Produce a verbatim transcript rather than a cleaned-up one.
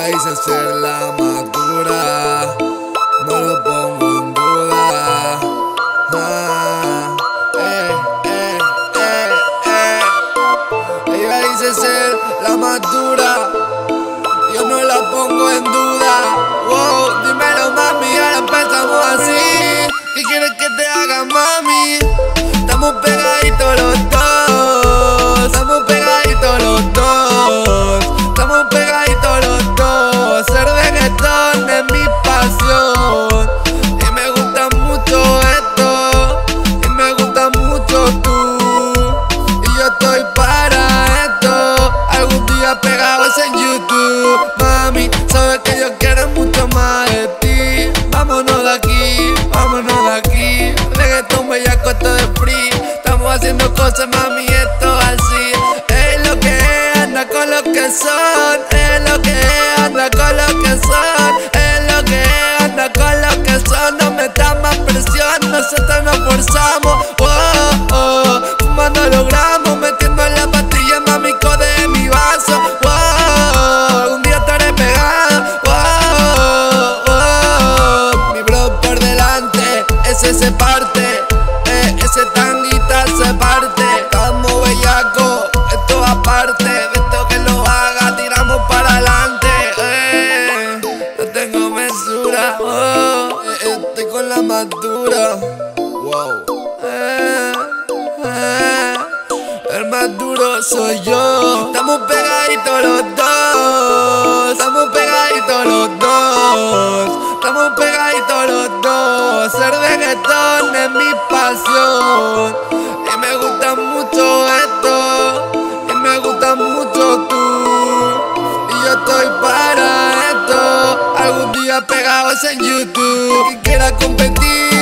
Ella dice ser la más dura, no lo pongo en duda. Ah, eh, eh, eh, eh. Ella dice ser la más dura, yo no la pongo en duda. Wow, dímelo mami, ahora empezamos así. ¿Qué quieres que te haga mami? Estamos pegaditos los dos, estamos pegaditos los dos, estamos pegaditos los dos. Ser reggaetón es mi pasión y me gusta mucho esto, y me gusta mucho tú, y yo estoy para esto. Algún día pegados en YouTube, mami, sabes que yo quiero mucho más de ti. Vámonos de aquí, vámonos de aquí. Reggaetón bellaco, esto de free. Estamos haciendo cosas, mami, esto así. Es lo que es, anda con lo que son. Es lo que es, anda con lo que son. Es lo que es, anda con lo que son. No metas más presión, nosotros nos forzamos. Oh, oh, fumando logramos, metiendo la pastilla, mami, code mi vaso. Oh, algún día estaré pegado. Oh, oh, mi bro por delante, ese se parte. Eh, ese tanguita se parte. Estamos bellacos, esto aparte. De esto que lo haga, tiramos para adelante. Eh, no tengo mesura. Oh, eh, estoy con la más dura. Wow. Eh, eh, el más duro soy yo. Estamos pegaditos los dos, estamos pegaditos los dos, estamos pegaditos los dos. Ser reggaetón es mi pasión y me gusta mucho esto, y me gusta mucho tú, y yo estoy para esto. Algún día pegados en YouTube, quien quiera competir